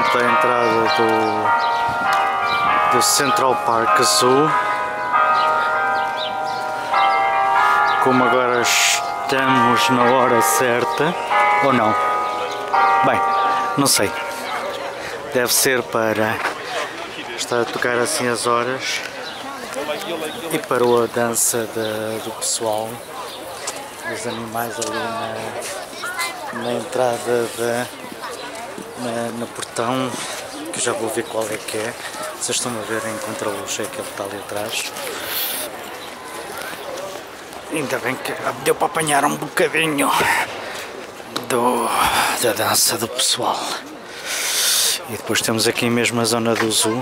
perto da entrada do Central Park Zoo. Como agora estamos na hora certa, ou não? Bem, não sei. Deve ser para estar a tocar assim as horas e parou a dança do pessoal, dos animais ali na entrada no portão, que eu já vou ver qual é que é. Vocês estão a ver em contra-luz, é que ele está ali atrás. Ainda bem que deu para apanhar um bocadinho da dança do pessoal. E depois temos aqui mesmo a zona do zoo.